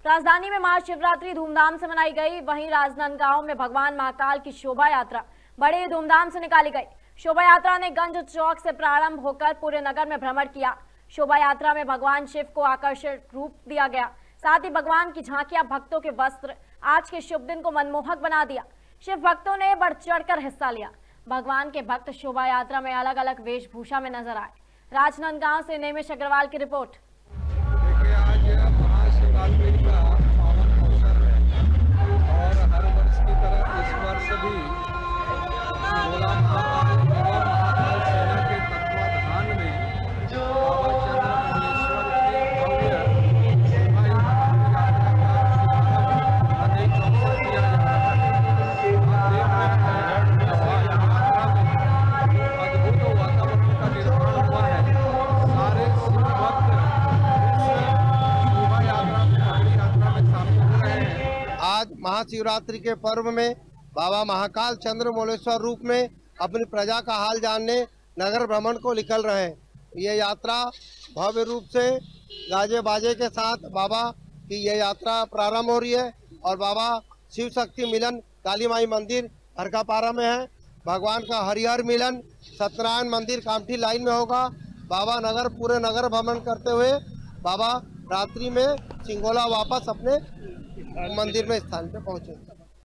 राजधानी में महाशिवरात्रि धूमधाम से मनाई गई। वहीं राजनांदगांव में भगवान महाकाल की शोभा यात्रा बड़े धूमधाम से निकाली गई। शोभा यात्रा ने गंज चौक से प्रारंभ होकर पूरे नगर में भ्रमण किया। शोभा यात्रा में भगवान शिव को आकर्षक रूप दिया गया। साथ ही भगवान की झांकियां, भक्तों के वस्त्र आज के शुभ दिन को मनमोहक बना दिया। शिव भक्तों ने बढ़ चढ़कर हिस्सा लिया। भगवान के भक्त शोभा यात्रा में अलग अलग वेशभूषा में नजर आए। राजनांदगांव से नेमिश अग्रवाल की रिपोर्ट। देखिए, आज महाशिवरात्रि का पावन अवसर है और हर वर्ष की तरह इस वर्ष भी भोला महाकाल एवं महाकाल सेना के तत्वाधान में बाबा चंद्रमौलेश्वर की भव्य शोभा यात्रा का अनेक अवसर किया जा रहा है। यात्रा में अद्भुत वातावरण का निर्माण हुआ है। सारे शिव भक्त शोभा यात्रा में शामिल हो रहे हैं। आज महाशिवरात्रि के पर्व में बाबा महाकाल चंद्रमौलेश्वर रूप में अपनी प्रजा का हाल जानने नगर भ्रमण को निकल रहे हैं। ये यात्रा भव्य रूप से गाजे बाजे के साथ बाबा की ये यात्रा प्रारंभ हो रही है और बाबा शिव शक्ति मिलन काली माई मंदिर हरकापारा में है। भगवान का हरिहर मिलन सत्यनारायण मंदिर कामठी लाइन में होगा। बाबा पूरे नगर भ्रमण करते हुए बाबा रात्रि में सिंगोला वापस अपने मंदिर में स्थान पे पहुंचे।